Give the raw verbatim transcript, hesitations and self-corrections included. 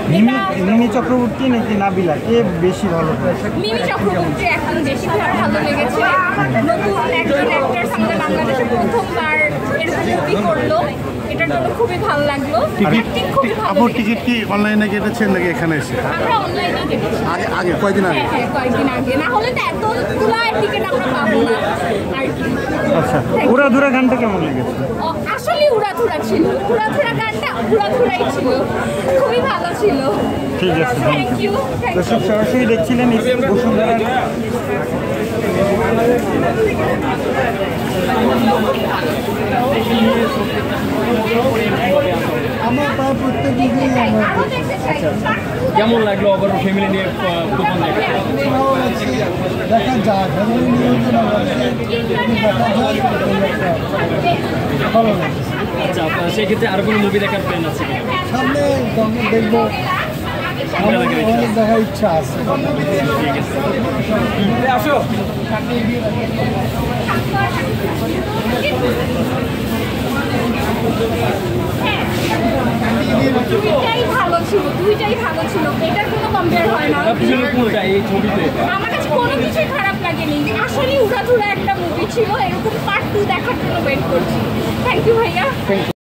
মিমি চক্রবর্তী নাকি নাবিলা কে বেশি ভালো? মিমি চক্রবর্তী এখন বেশি ভালো লেগেছে। নতুন একজন অ্যাক্টর আমাদের বাংলাদেশে প্রথমবার এরকম মুভি করলো, এটার জন্য খুবই ভালো লাগলো। অ্যাক্টিং খুবই ভালো। আপুর টিকিট কি অনলাইনে কেটেছেন নাকি এখানে এসে? আমরা অনলাইনে কেটেছি। আগে আগে কয়দিন আগে? হ্যাঁ কয়েকদিন আগে, না হলে তো এতগুলা টিকিট আমরা পাবো না আর কি। আচ্ছা, উড়াধুরা গানটা কেমন লেগেছে? আসলে উড়াধুরা ছিল, উড়াধুরা গানটা উড়াধুরাই ছিল, খুবই ভালো ছিল। ঠিক আছে, থ্যাংক ইউ। দর্শক সরাসরি দেখছিলেন বসুন্ধরার আমার প্রায় প্রত্যেক দিনই কেমন লাগলো আবার ফ্যামিলি নিয়ে তুফান দেখা? দেখা যায় ফ্যামিলি নিয়ে দেখা যায় ভালো লাগে। আচ্ছা, সেক্ষেত্রে আর কোনো মুভি দেখার প্ল্যান আছে? সামনে দেখবো, অনেক দেখার ইচ্ছা আছে। ঠিক আছে, আসো। দুইটাই ভালো ছিল, দুইটাই ভালো ছিল, এটার কোনো কম্পেয়ার হয় না। কোনটা এই ছবিতে? আমার কাছে কোনো কিছুই খারাপ লাগেনি, আসলে উড়াধুরা একটা মুভি ছিল। এরকম পার্ট টু দেখার জন্য ওয়েট করছি। থ্যাংক ইউ ভাইয়া।